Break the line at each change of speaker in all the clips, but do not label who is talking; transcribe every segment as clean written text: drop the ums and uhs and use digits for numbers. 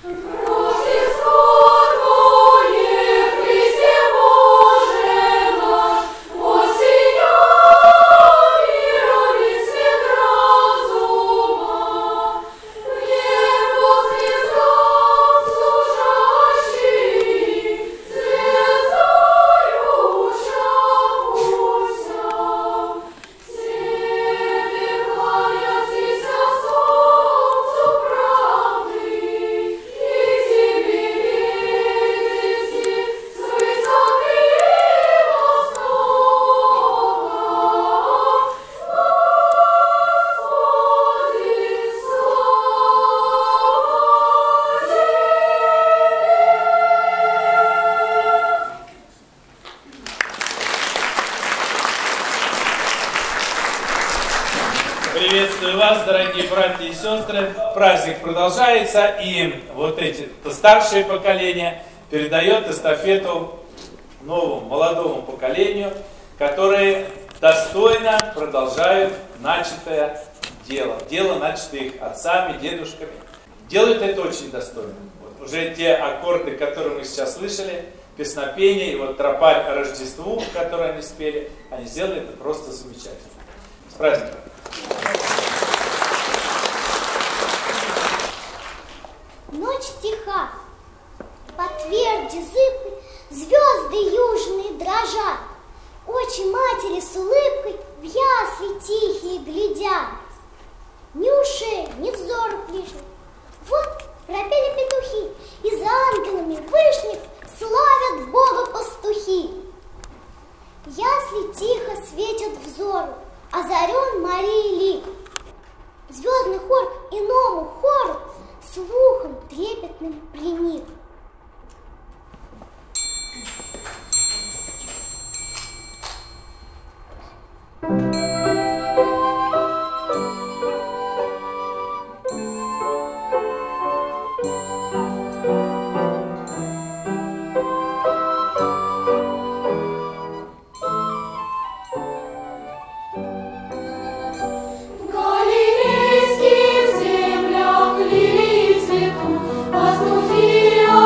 Приветствую вас, дорогие братья и сестры. Праздник продолжается, и вот эти старшее поколение передает эстафету новому, молодому поколению, которые достойно продолжают начатое дело. Дело, начатое их отцами, дедушками. Делают это очень достойно. Вот уже те аккорды, которые мы сейчас слышали, песнопение, и вот тропарь Рождеству, который они спели, они сделали это просто замечательно. С праздником!
Ночь тиха, по тверди зыбкой звезды южные дрожат, очи матери с улыбкой в ясли тихие глядят. Ни ушей, ни взоров лишних. Вот пропели петухи, и за ангелами вышних славят Бога пастухи. Ясли тихо светят взору, озарен Марии лик. Звездный хор иному хору слухом трепетным приник.
Галилейских землях лилии цветут, пастухи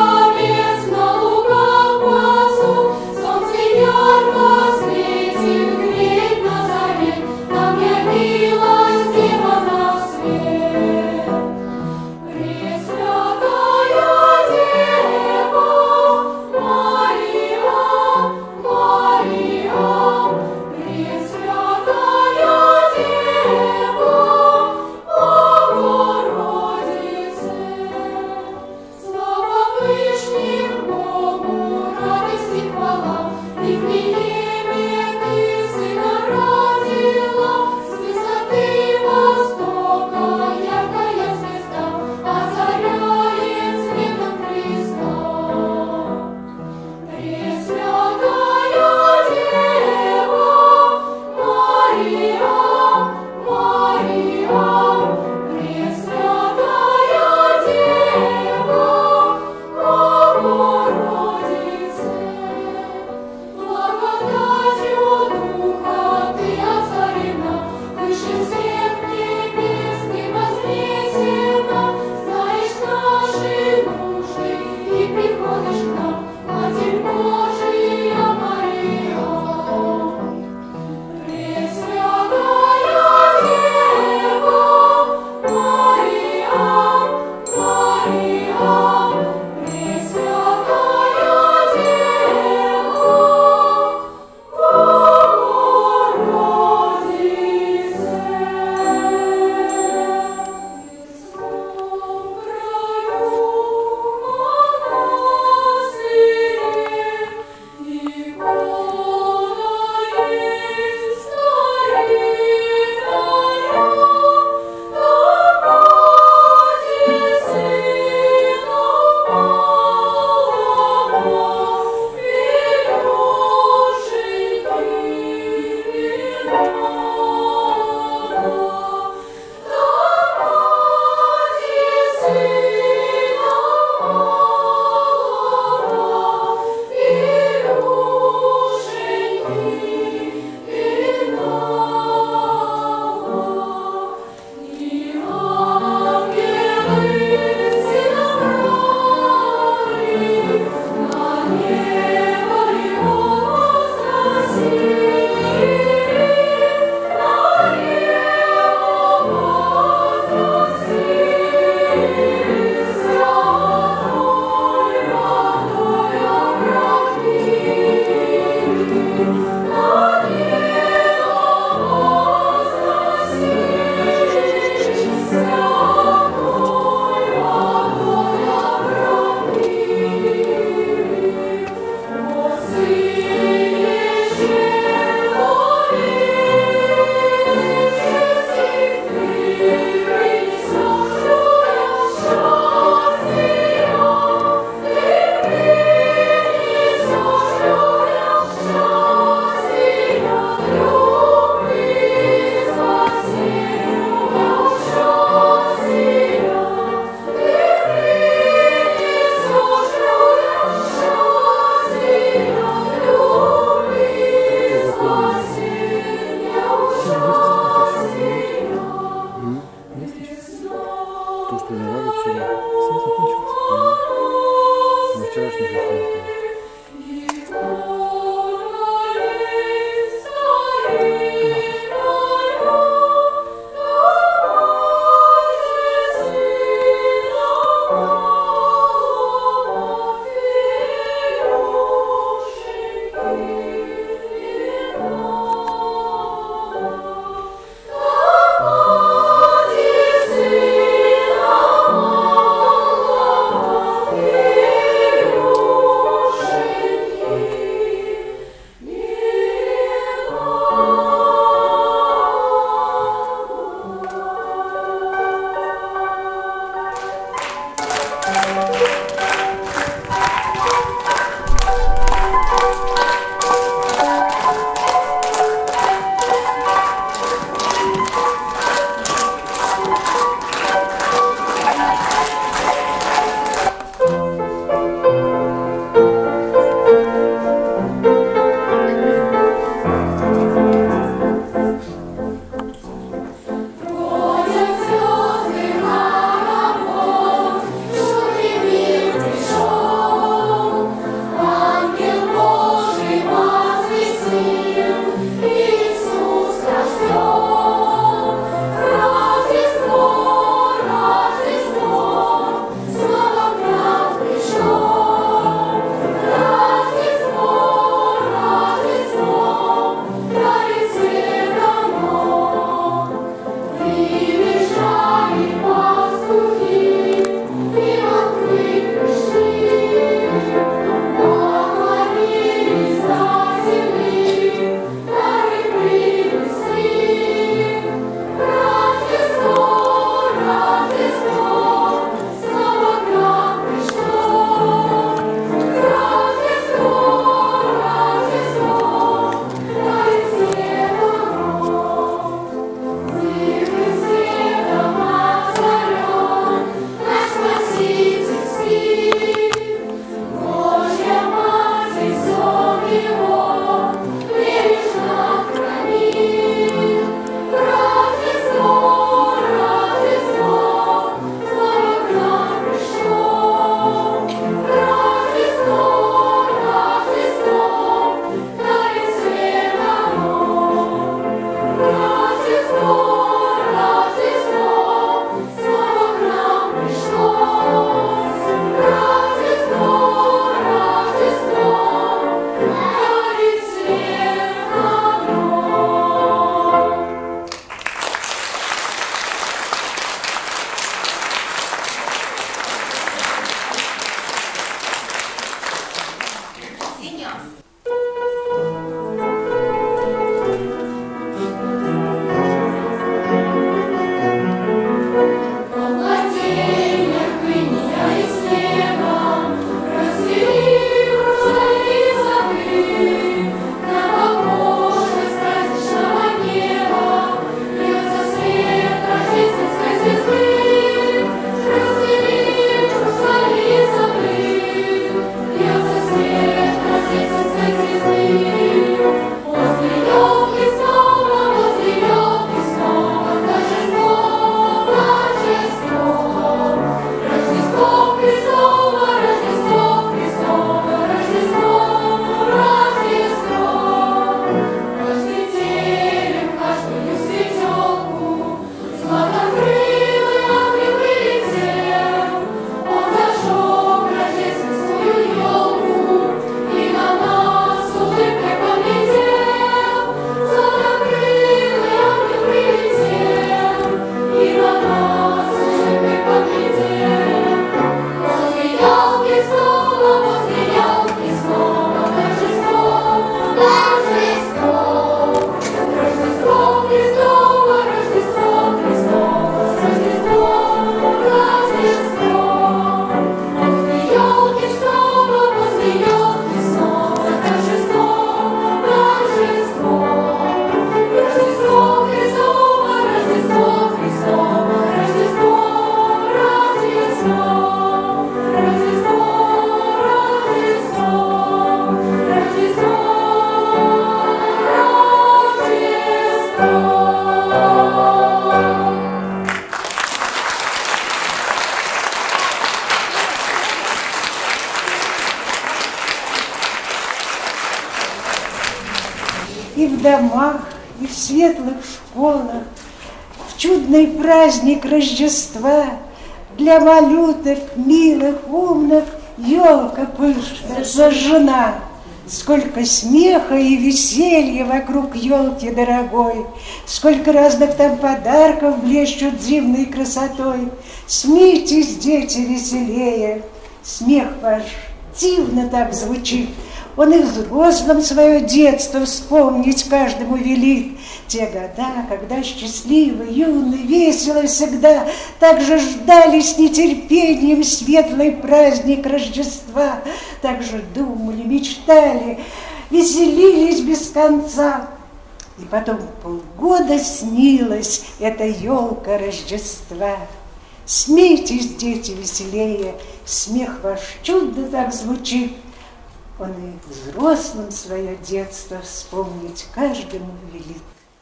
и в домах, и в светлых школах, в чудный праздник Рождества для малюток, милых, умных елка пышная зажжена. Сколько смеха и веселья вокруг елки дорогой, сколько разных там подарков блещут дивной красотой. Смейтесь, дети, веселее, смех ваш дивно так звучит. Он и взрослым свое детство вспомнить каждому велит. Те года, когда счастливый, юный, весело всегда так же ждали с нетерпением светлый праздник Рождества, так же думали, мечтали, веселились без конца. И потом полгода снилась эта елка Рождества. Смейтесь, дети, веселее, смех ваш чудо так звучит. Он и взрослым свое детство вспомнить каждому велит.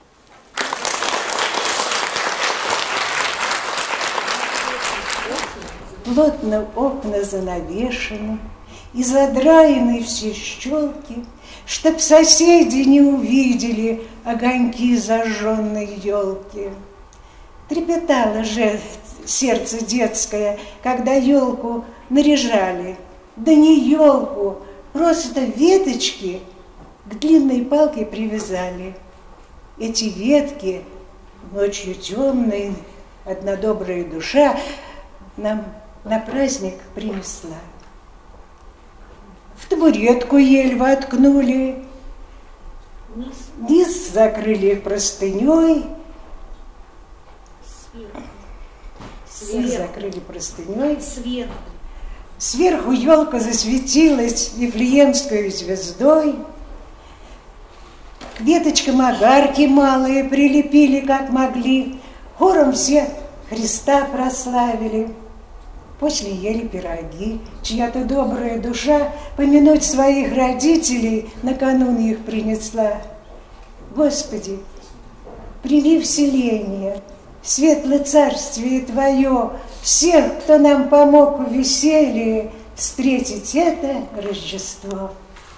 Плотно окна занавешены и задраены все щелки, чтоб соседи не увидели огоньки зажженной елки. Трепетало же сердце детское, когда елку наряжали, да не елку, просто веточки к длинной палке привязали. Эти ветки ночью темной одна добрая душа нам на праздник принесла. В табуретку ель воткнули, низ закрыли простыней, закрыли простыней. Сверху елка засветилась вифлеемской звездой. К веточкам огарки малые прилепили, как могли. Хором все Христа прославили. После ели пироги, чья-то добрая душа помянуть своих родителей накануне их принесла. Господи, прими вселение, светлое царствие Твое, всех, кто нам помог в веселье встретить это Рождество.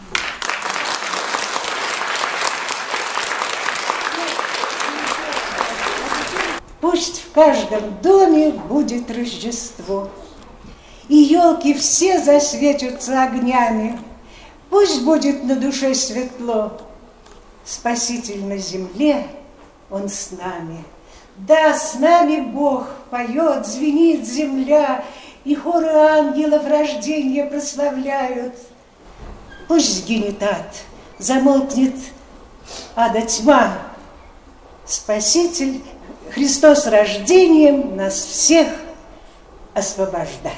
Пусть в каждом доме будет Рождество, и елки все засветятся огнями. Пусть будет на душе светло, Спаситель на земле, Он с нами. Да, с нами Бог поет, звенит земля, и хоры ангелов рождения прославляют. Пусть сгинет ад, замолкнет ада тьма. Спаситель Христос рождением нас всех освобождает.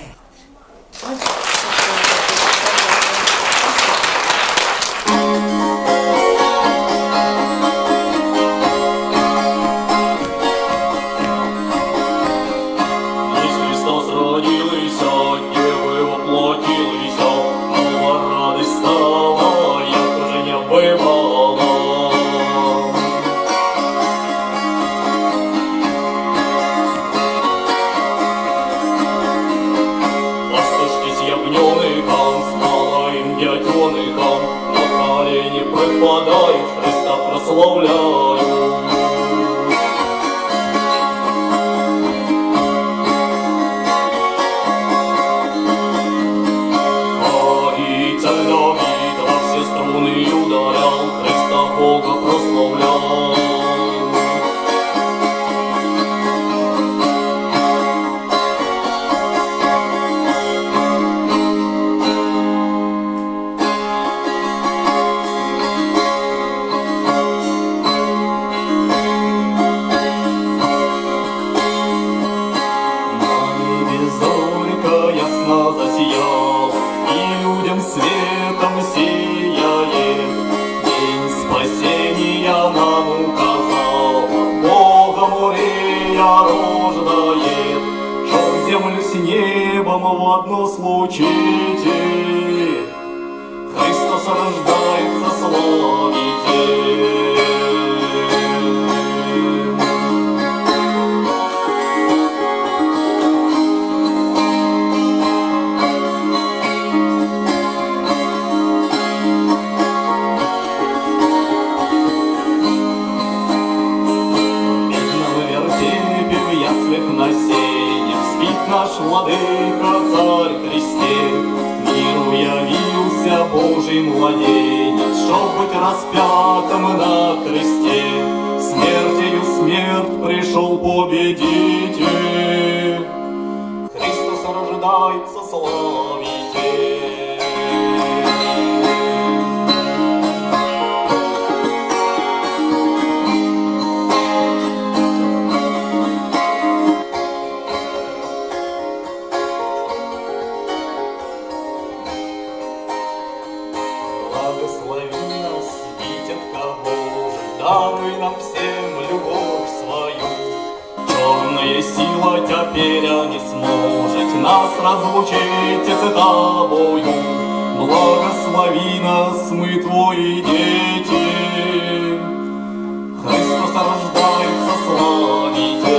В одно случите Христос рождается, славите. младенец, чтоб быть распятым на кресте. Смертью смерть пришел победитель. Христос рождается, славите. Благослови нас, дитятка Божий, даруй нам всем любовь свою. Черная сила теперь не сможет нас разлучить с тобою. Благослови нас, мы твои дети. Христос рождается, славите.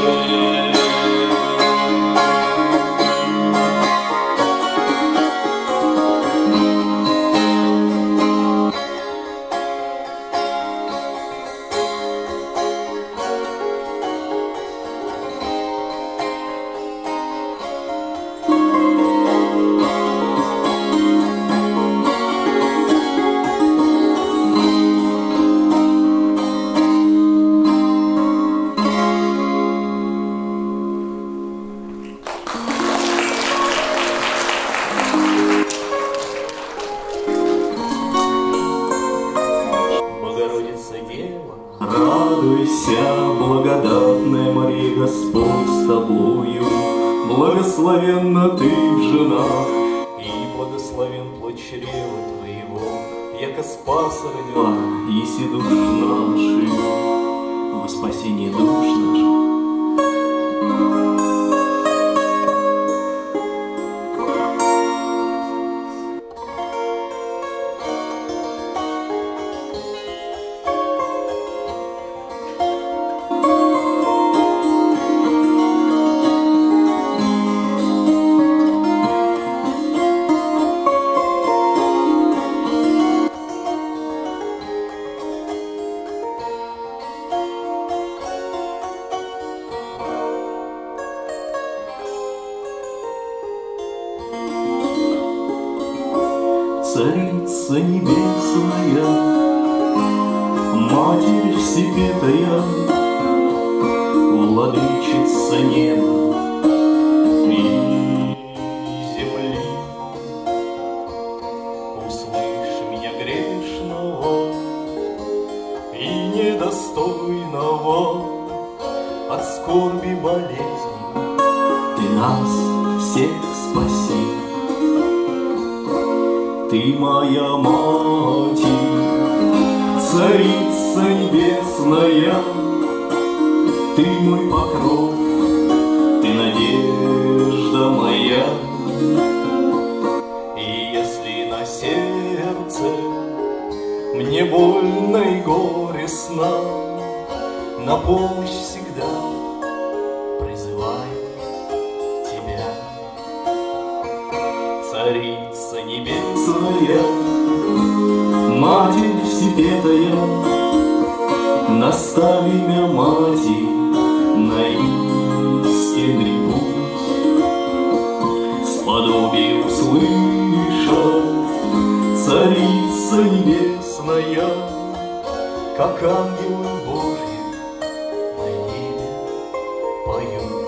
Радуйся, благодатная Мария, Господь с тобою. Благословенна ты в женах, и благословен плод чрева твоего, яко спаса родила, еси душ наших, во спасение душ наших. Царица небесная, Матерь Всепетая, Владычица неба и земли, услышь меня грешного и недостойного от скорби болезни, ты нас всех спаси. Ты моя мать, Царица небесная, ты мой покров, ты надежда моя. И если на сердце мне больно и горестно, на помощь всегда призываю тебя. Царица небесная, Матерь Всепетая, настави меня, Мати, на истинный путь, сподобие услышать, Царица небесная, как ангелы Божьи на небе поют.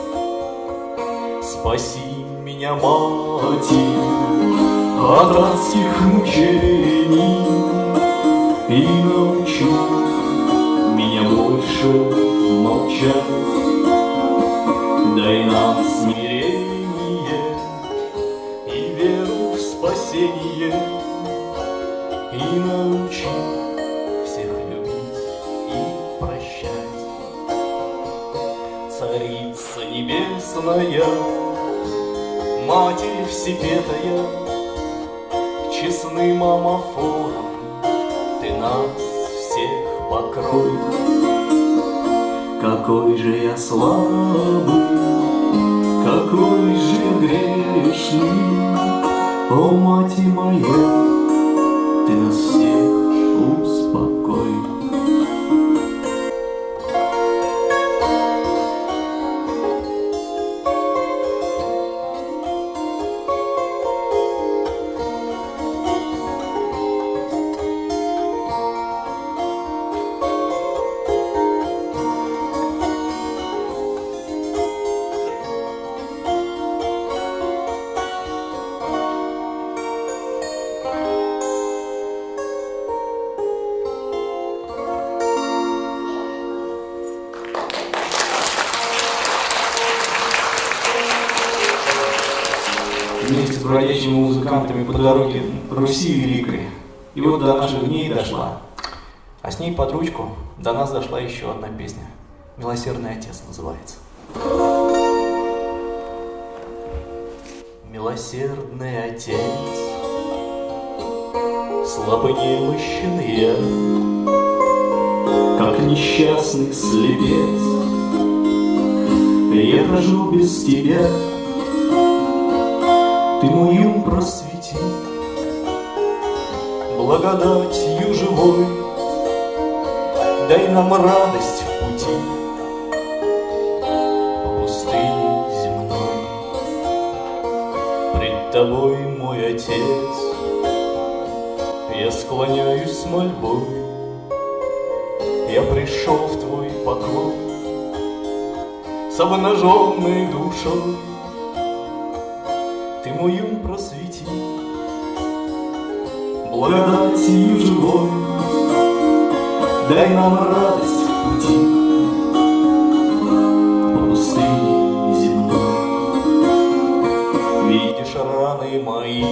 Спаси меня, Мати, от адских мучений и научи меня больше молчать. Дай нам смирение и веру в спасение, и научи всех любить и прощать. Царица небесная, Матерь Всепетая, честным амафором ты нас всех покрой. Какой же я слабый, какой же я грешный, о, Мать моя, ты нас всех успокой. бродячими музыкантами по дороге Руси великой. И вот до наших дней дошла. А с ней под ручку до нас дошла еще одна песня. «Милосердный отец» называется. Милосердный отец, слабонемощен я, как несчастный слепец. Я хожу без тебя, ты мой ум просвети, благодатью живой дай нам радость в пути по пустыне земной. Пред тобой, мой отец, я склоняюсь с мольбой, я пришел в твой покой с обнаженной душой. Ты мой ум просвети, благодатью живой дай нам радость в пути по пустыне земной. Видишь раны мои,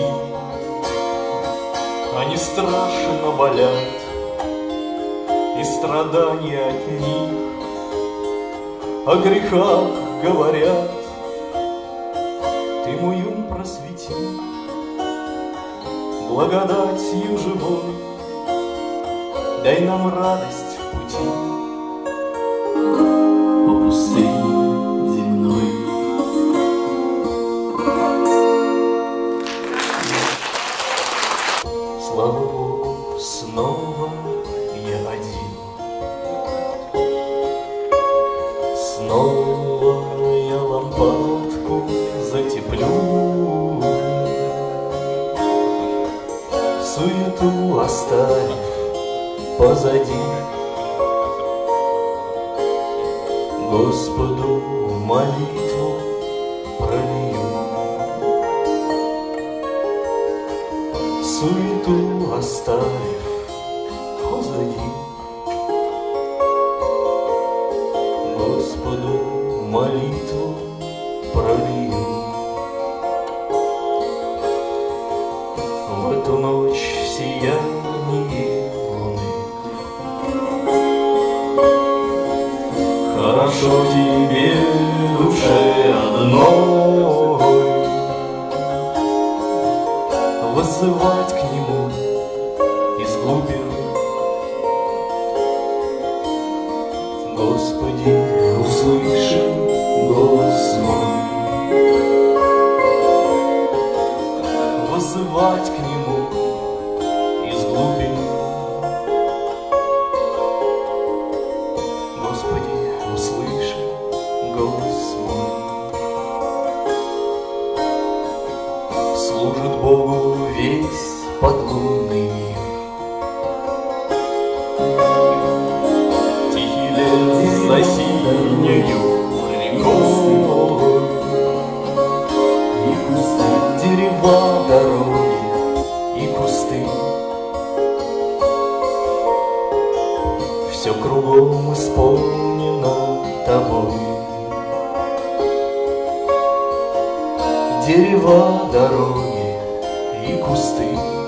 они страшно болят, и страдания от них о грехах говорят. Ты мой ум просвети, благодатью живой дай нам радость в пути по пустыне земной. Слава Богу, снова я один, снова я лампадку затеплю, суету оставив позади, Господу молитву пролью. Суету оставив позади, Господу молитву пролью. В эту ночь в сиянии луны хорошо тебе, душе одной, вызывать к нему из глубины. Господи, услыши голос мой, вызывать к нему из глубины. Господи, услыши голос мой. Служит Богу весь подлунный мир, тихий лес за синею рекой, и кусты, дерева, дороги и кусты. Все кругом исполнено тобой. Дерева, дороги и кусты,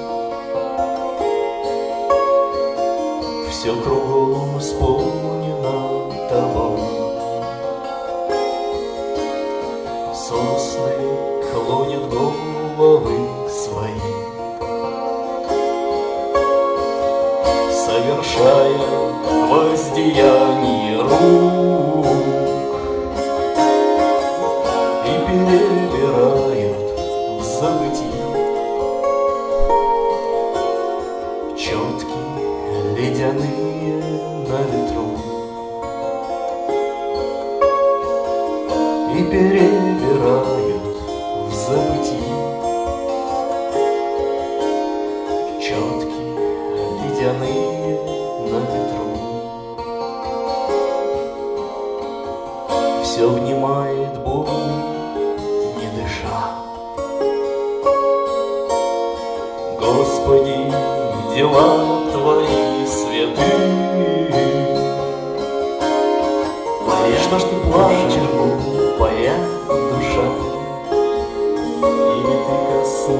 все кругом исполнено тобой. Сосны клонят головы свои, совершая воздеяние рук, и перебирают в забытии четки ледяные на ветру, и перебирают в забытии четки ледяные на ветру. Все внимает Богу, не дыша. Господи, дела Твои святы. Что ж ты плачешь, глупая душа? Или ты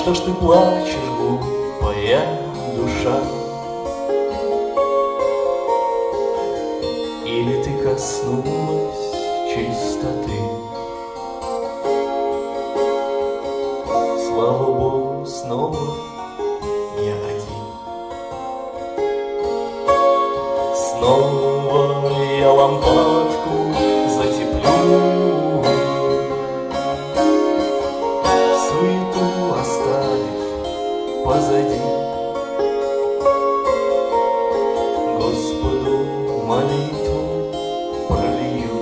Что ж ты плачешь, глупая душа? Или ты коснулась чистоты? Слава Богу, снова я один. Снова я лампадку затеплю, суету оставив позади. Господу молитву пролью,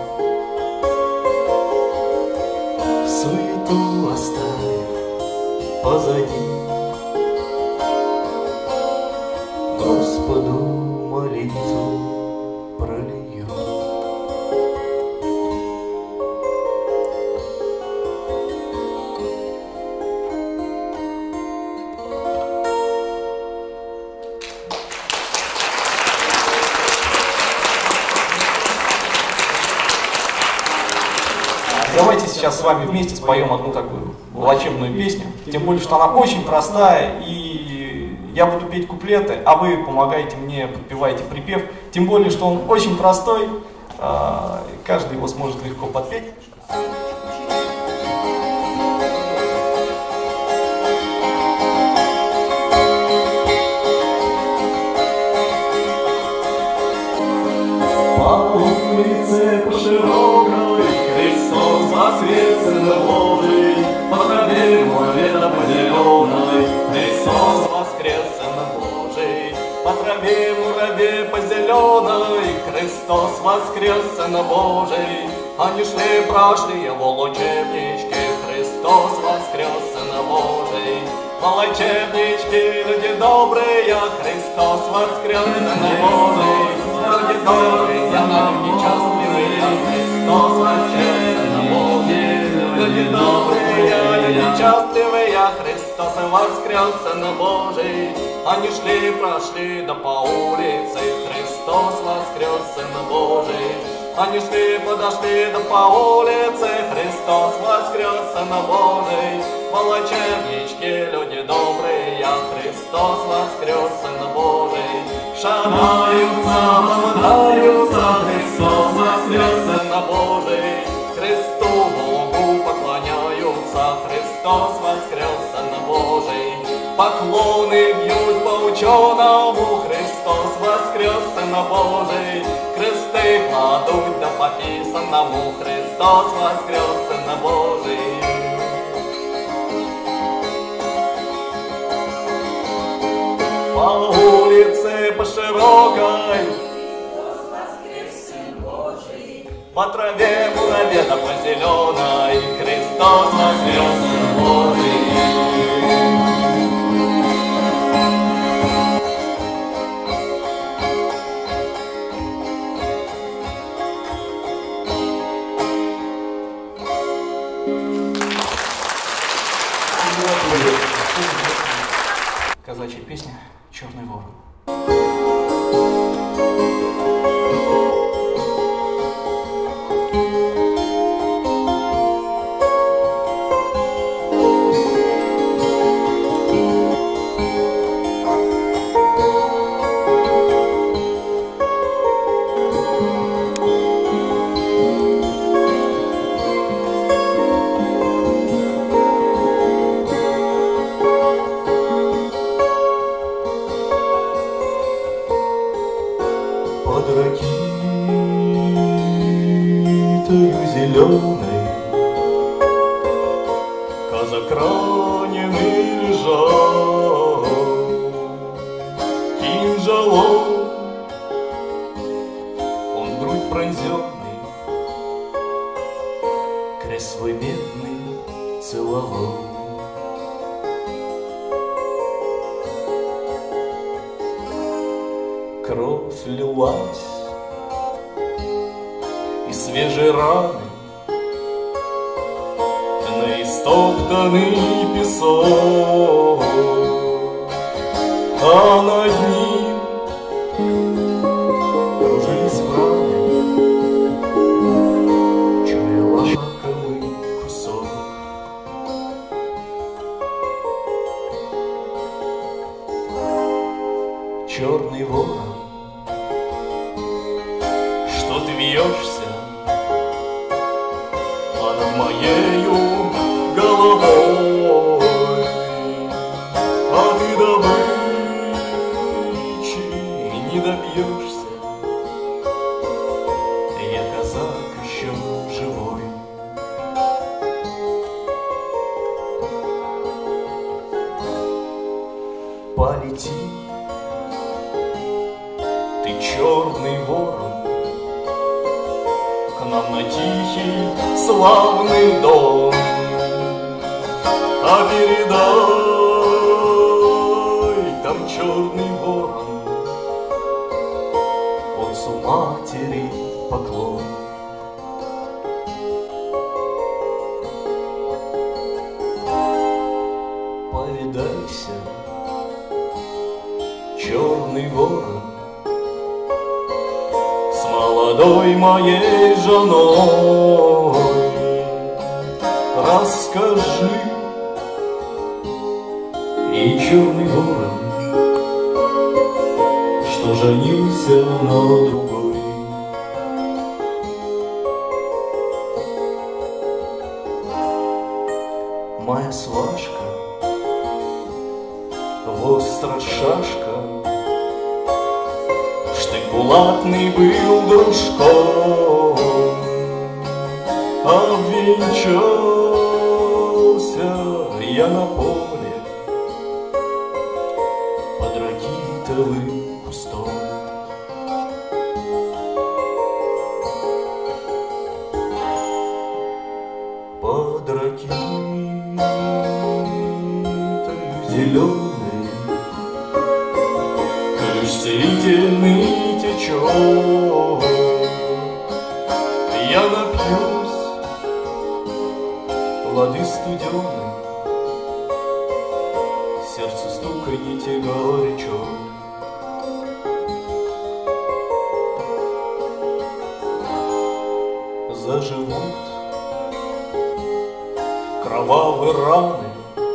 суету оставив позади. Господу молитву пролью.
Давайте сейчас с вами вместе споем одну такую волшебную песню. Тем более, что она очень простая, и я буду петь куплеты, а вы помогаете мне, подпеваете припев. Тем более, что он очень простой, каждый его сможет легко подпеть.
По улице по широкой Христос воскрес, Сын Божий, по траве муравьеда по зеленой. Христос воскрес, Сын Божий, по траве муравей по зеленой. Христос воскрес, Сын Божий, они шли, прошли его лучебнички. Христос воскрес, Сын Божий, волочебнички, люди добрые. Христос воскрес, Сын Божий, люди добрые, люди счастливые. Христос воскрес, Сын Божий, люди добрые, люди счастливые. Христос воскрес, Сын Божий, они шли, прошли, да по улице. Христос воскрес, Сын Божий, они шли, подошли, да по улице. Христос воскрес, Сын Божий, волочебнички, люди добрые. Христос воскрес, Сын Божий, шагаются, молодаются. Христос воскрес, Сын Божий, Христу Богу поклоняются. Христос воскрес, Сын Божий, поклоны бьют по ученому. Христос воскрес, Сын Божий, кресты кладут да по писанному. Христос воскрес, Сын Божий. По улице по широкой Христос воскрес, Сын Божий, по траве муравьеда по зеленой. Христос воскрес, Сын Божий.
Казачья песня «Черный ворон».
Под ракитою зеленой казак раненый лежал, кинжалом он грудь пронзенный, крест свой медный целовал. Кровь лилась и свежие раны на истоптанный песок, а над ним кружились враны, чуя лакомый кусок. что ты вьешься, а над моею головой, а ты добычи не добьешься. Я казак еще живой. Полети, ты черный ворон, к нам на тихий славный дом, а передай, там черный ворон, он с матери поклон. Повидайся, черный ворон, с молодой моей женой. Расскажи, и черный ворон, что женился на другой. Моя сважка, востра шашка, штык булатный был дружком, обвенчался я на поле под ракитовым кустом. Под ракитою зеленой ключ целительный течет. Я напьюсь воды студеной, сердце стукаете горячо. Заживут кровавые раны,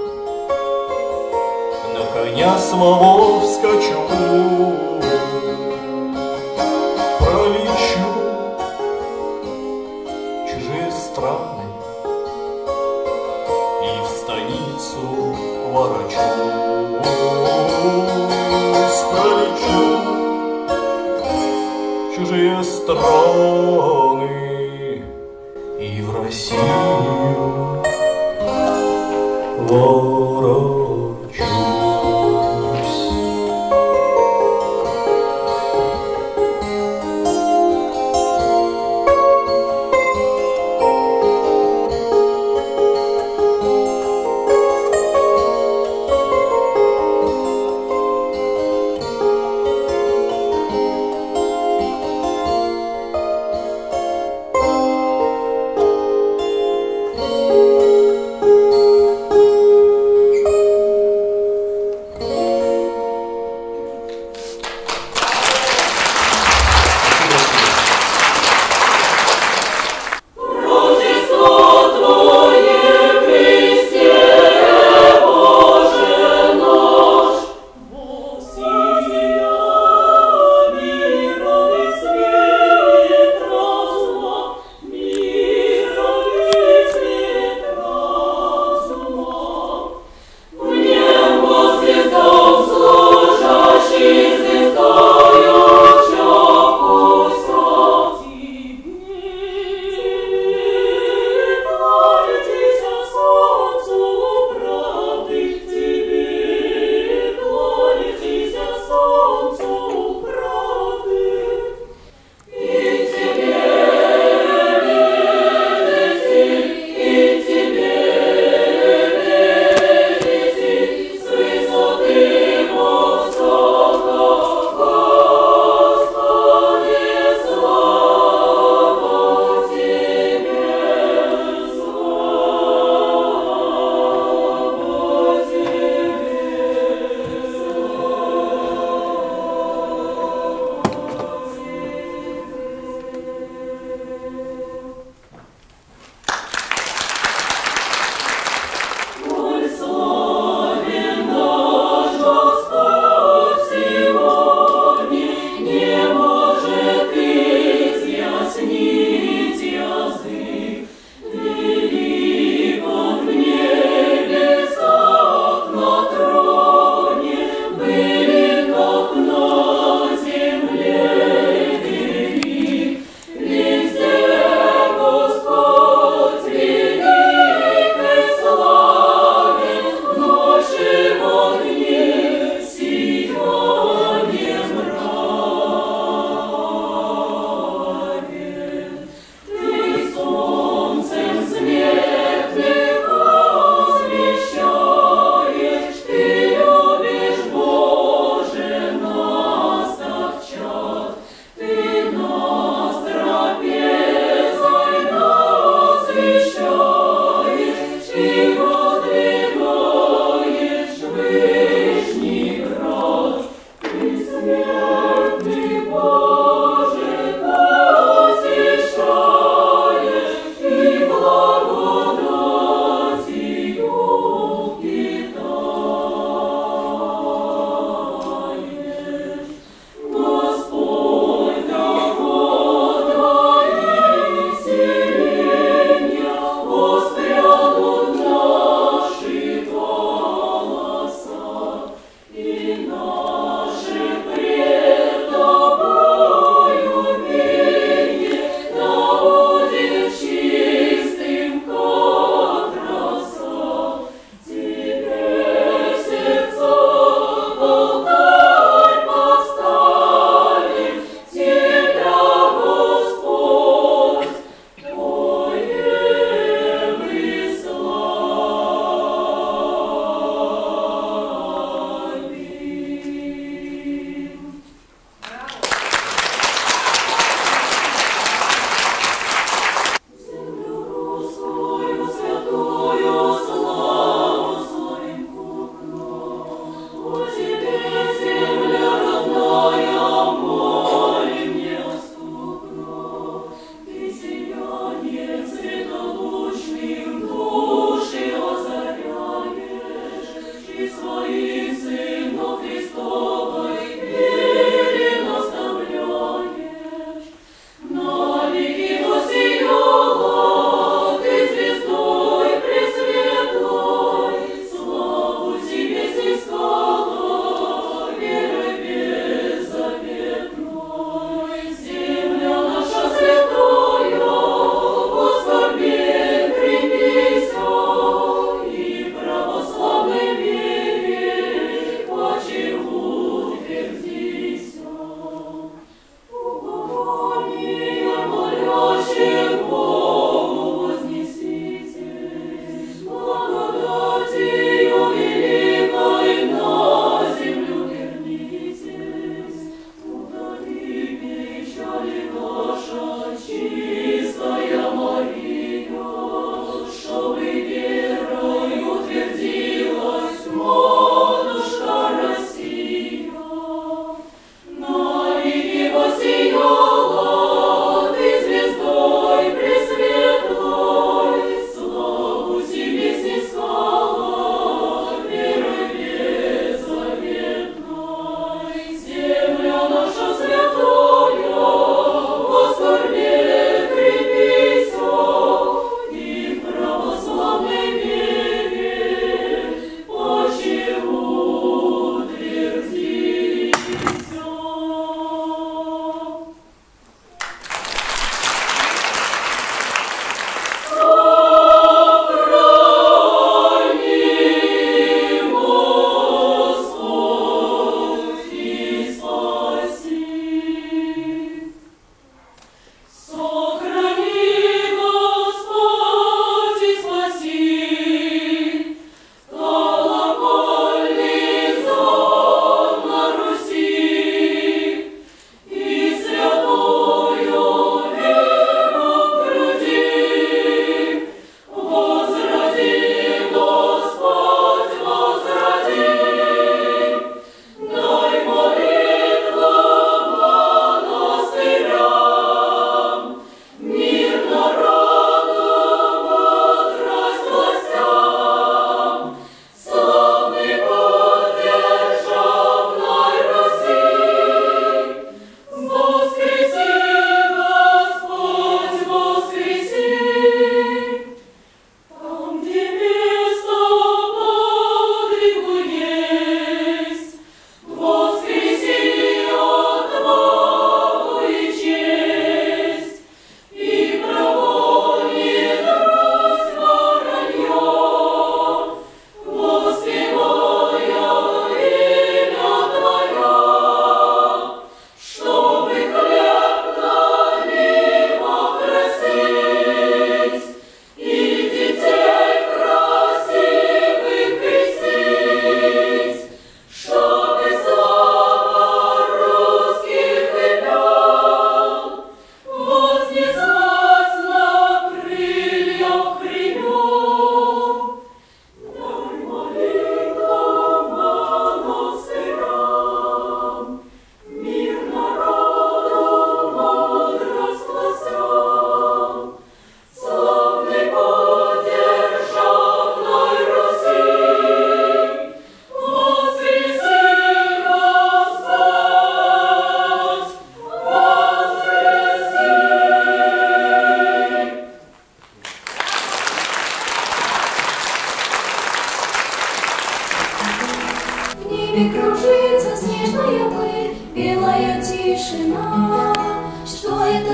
на коня своего вскочу, пролечу чужие страны и в станицу ворочусь. Пролечу чужие страны и в Россию ворочусь.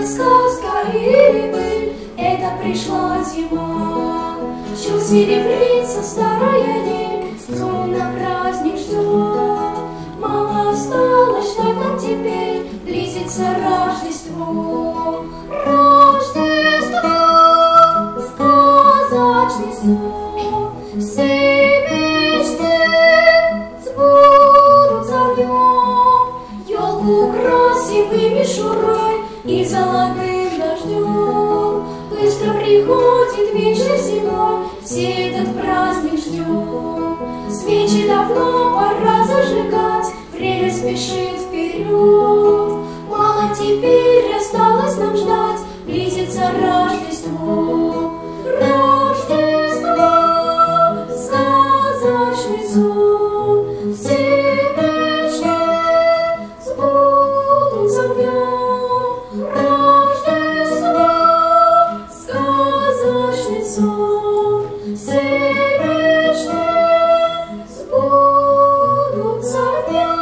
сказка или быль, это пришла зима. Чуть серебрится старая ель, сон на праздник ждет. Мало осталось, что нам теперь, близится Рождество. Рождество, сказочный сон, все мечты сбудутся в нем. Елку украсим и мишурой, и золотым дождем. Быстро приходит вечер зимой, все этот праздник ждем. Свечи давно пора зажигать, время спешит вперед. Мало теперь осталось нам ждать, близится Рождество. Рождество, сказочный сон, все мечты сбудутся в нем. Рождество, сказочный сон, все мечты сбудутся в нем.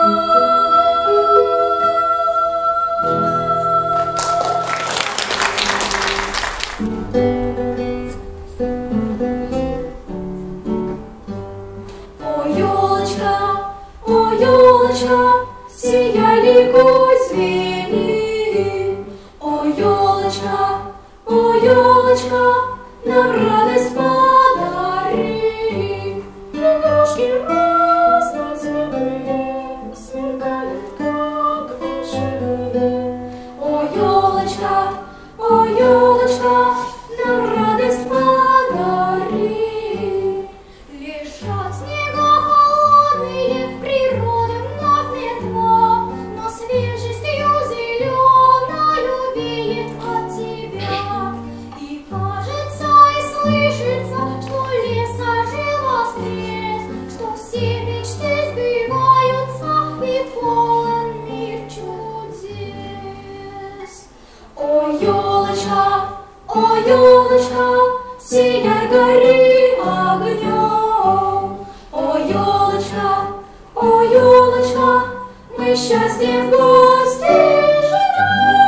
О, елочка, сияй, ликуй, звени. О, елочка, нам радость подари. Игрушки разноцветные сверкают, как волшебные. О, елочка, нам радость подари. Лежат снега холодные, природа вновь мертва, но свежестью зеленою веет от тебя. И кажется, и слышится, что лес ожил воскрес, что все мечты сбиваются и полон мир чудес. О, елочка, сияй, гори огнем. О, елочка, мы счастье в гости ждем.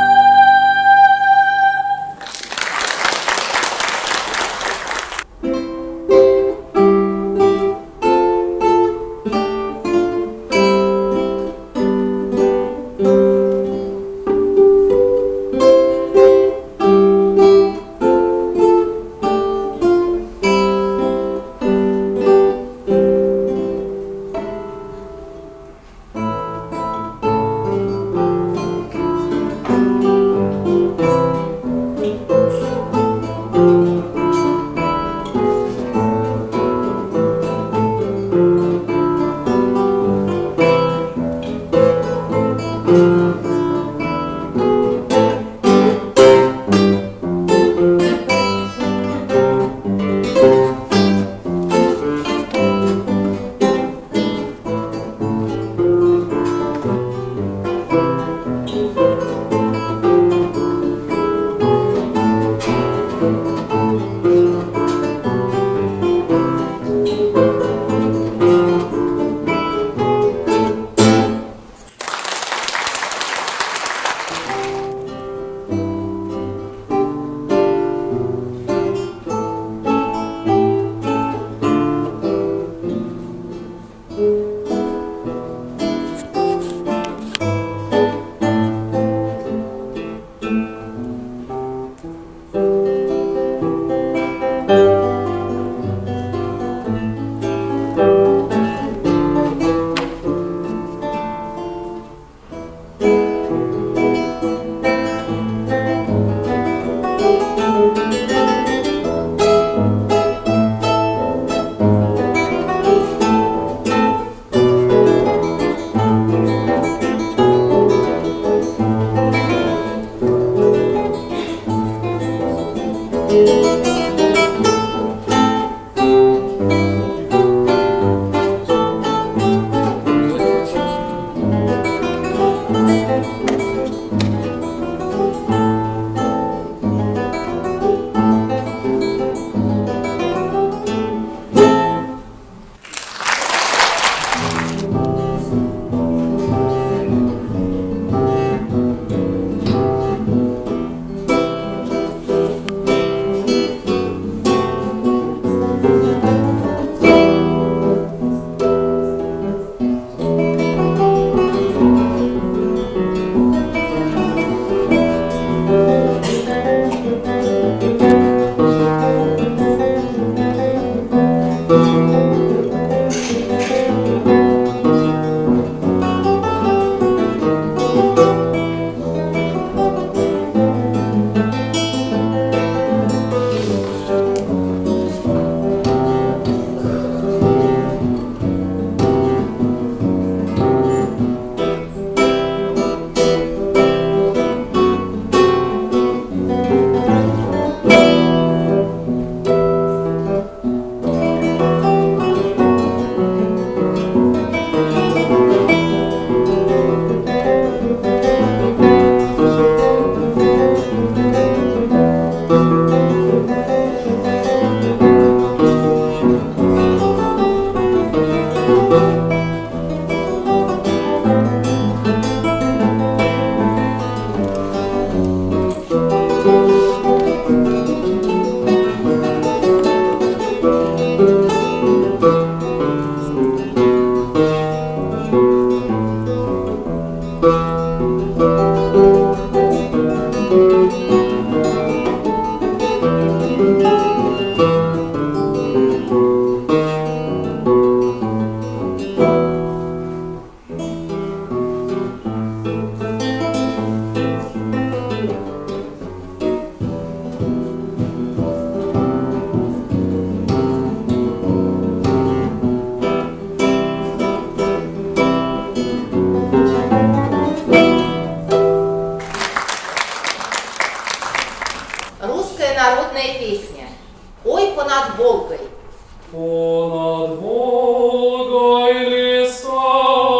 Русская народная песня. Ой, понад Волгой.
Понад Волгой леса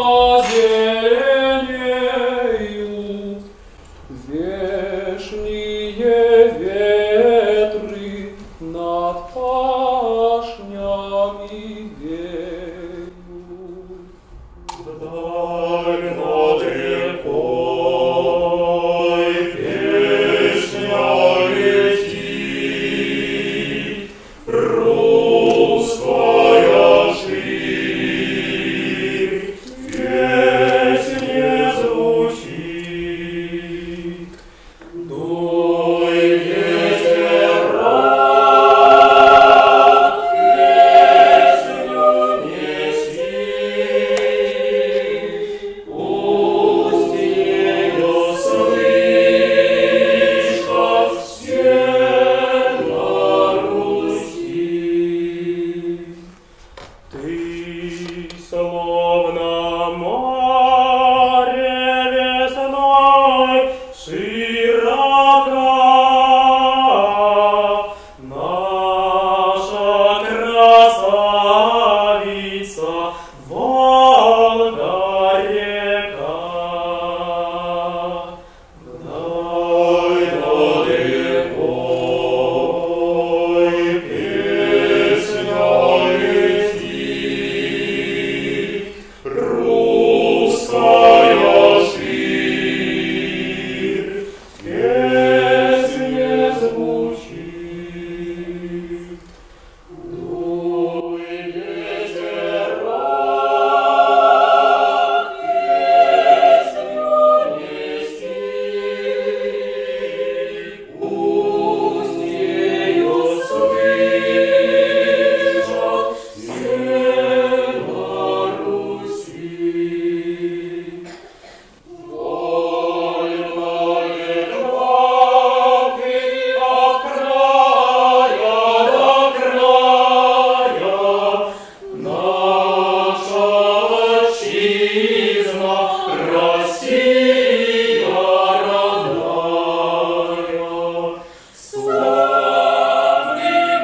зеленеют, вешние ветры над пашнями веют.
Вдаль над рекой песня летит, русская ширь, песня звучит. Дуй ветерок, песню неси, пусть ее слышат все на Руси. Ты словно море весной широка, наша красавица Волга-река. Вдаль над рекой песня летит, русская ширь, песня звучит. Дуй ветерок, песню неси, пусть ее слышат все на Руси. Вольно ветваки от края до края, наша отчизна, Россия родная. Славным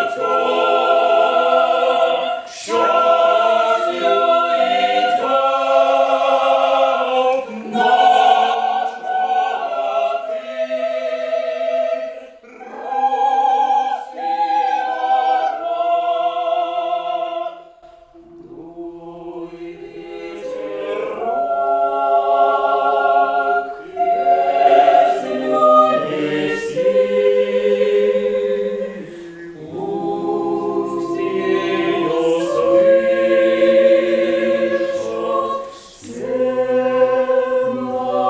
путем счастью идем, наш молодых русский народ. Дуй ветерок, песню неси, пусть ее слышат все на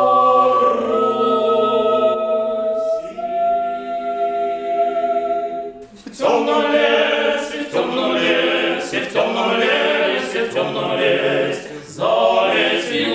Руси. В темном лесе, в темном лесе, в темном лесе, в темном лесе, залезью,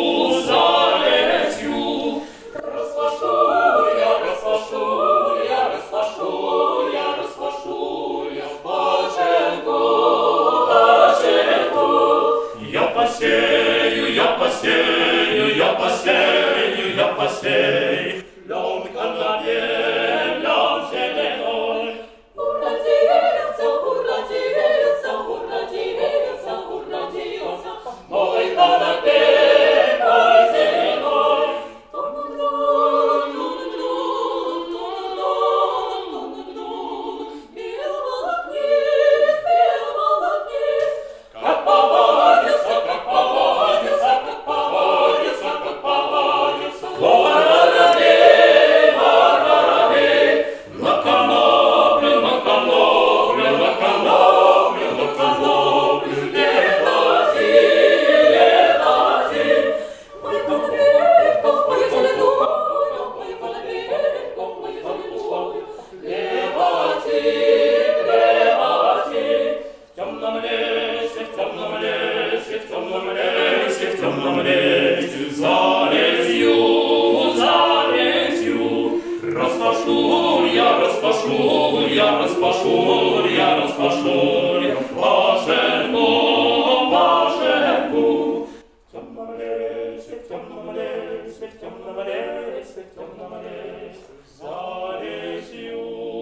залезью, распашу я, распашу я, распашу я, распашу я пашенку, пашенку. Я посею, я посею, я посею, я посею, лен канаве, лен зеленой. Уродился, уродился, уродился, уродился, мой канапе, мой зеленой. Пел волокнис, как повадился, как повадился, как повадился, как повадился. Воробей, воробей, на коноплю, на коноплю, на коноплю, на коноплю, летати, летати. Мой колыбелька, мою зеленую, мою колыбельку, мою зеленую, летати, летати. В темном лесе, в темном лесе, в темном лесе, в темном лесе, залезью, залезью, распашу я, распашу я, распашу я, распашу я пашенку, пашенку. В темном лесе, в темном лесе, в темном лесе, в темном лесе, залезью.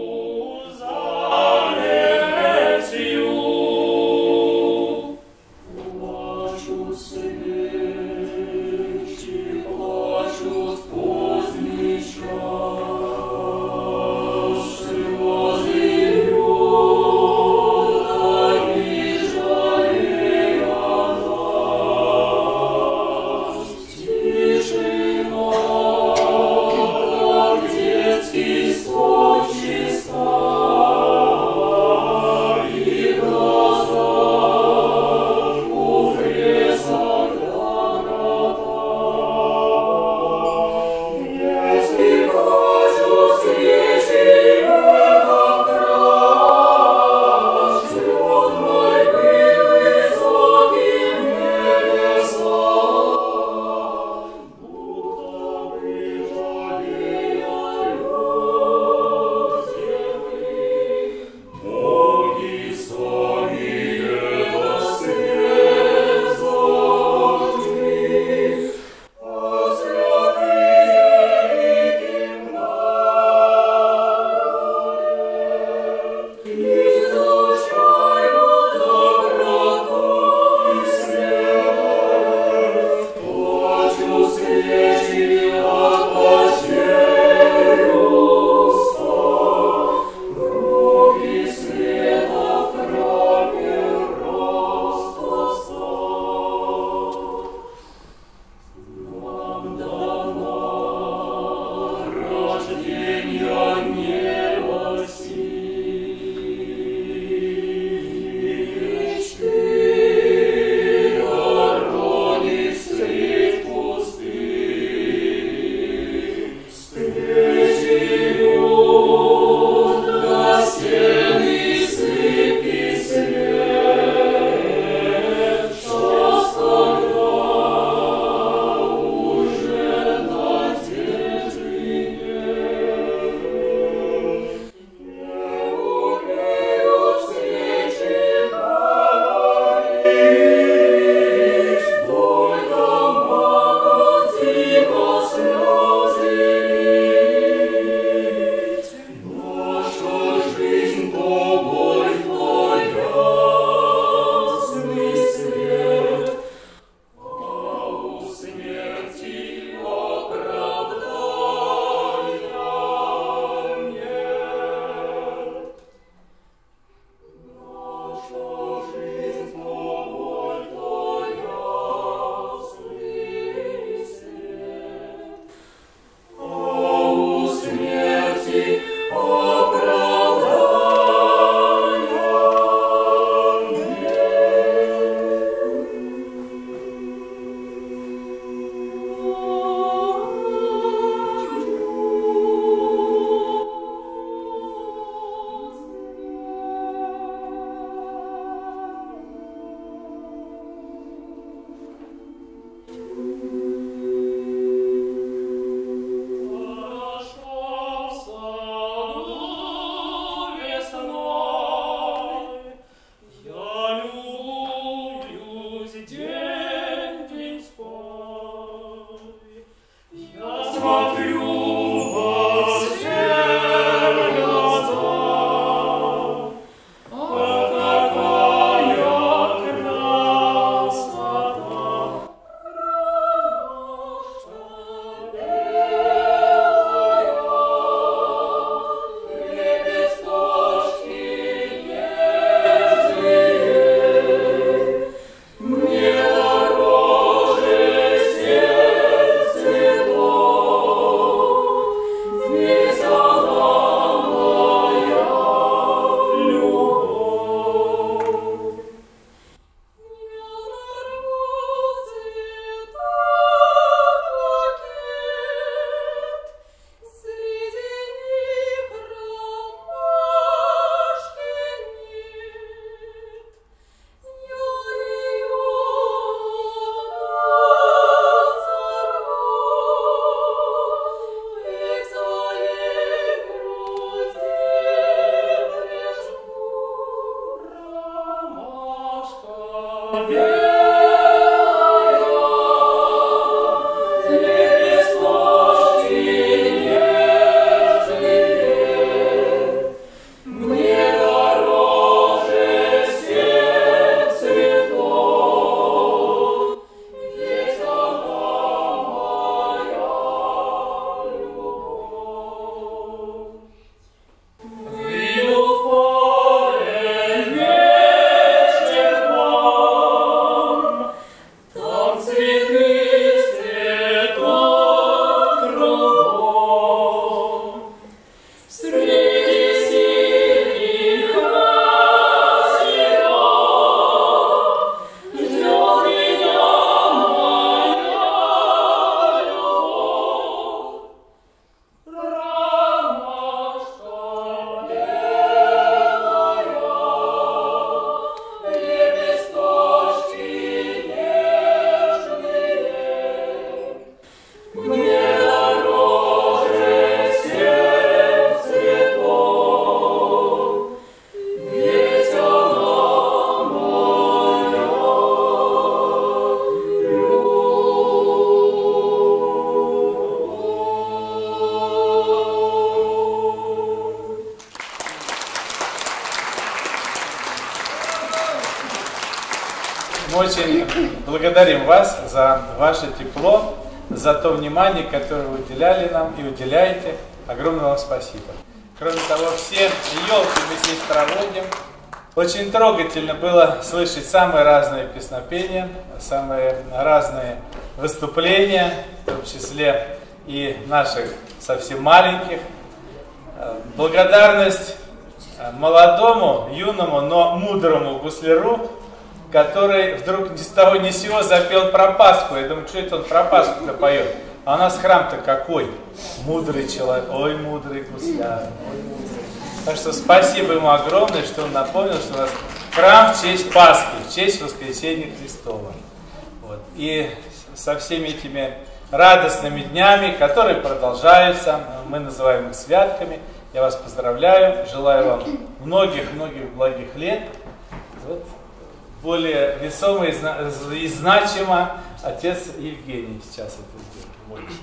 очень благодарим вас за ваше тепло, за то внимание, которое вы уделяли нам и уделяете. Огромное вам спасибо. Кроме того, все елки мы здесь проводим. Очень трогательно было слышать самые разные песнопения, самые разные выступления, в том числе и наших совсем маленьких. Благодарность молодому, юному, но мудрому гусляру, который вдруг ни с того ни с сего запел про Пасху. Я думаю, что это он про Пасху-то поет? А у нас храм-то какой? Мудрый человек, ой, мудрый гусляр. Так что спасибо ему огромное, что он напомнил, что у нас храм в честь Пасхи, в честь Воскресения Христова. Вот. И со всеми этими радостными днями, которые продолжаются, мы называем их святками, я вас поздравляю, желаю вам многих-многих благих лет. Вот. Более весомо и значимо отец Евгений сейчас это сделает.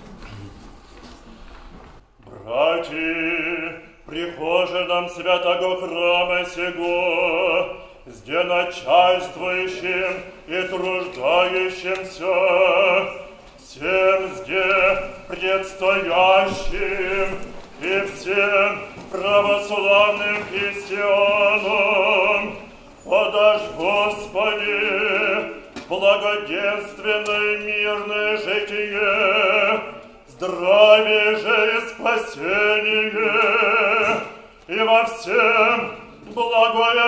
Братья, прихоже нам святого храма сего, где начальствующим и труждающимся, всем где предстоящим и всем православным христианам, подашь, Господи, благоденственное мирное житие, здравие же и спасение, и во всем благое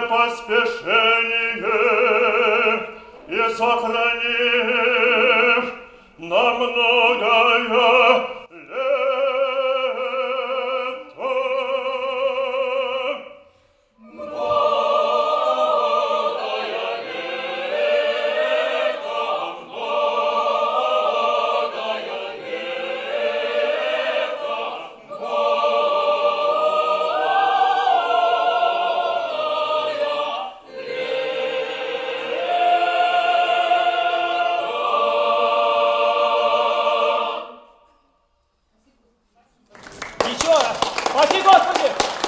поспешение, и сохрани на многое
Спаси Господи!